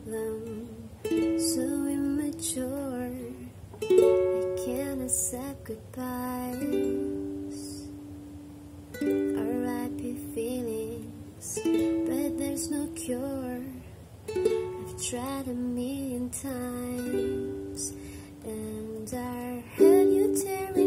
problem, so immature. I can't accept goodbyes or happy feelings, but there's no cure. I've tried a million times, and I heard you tearing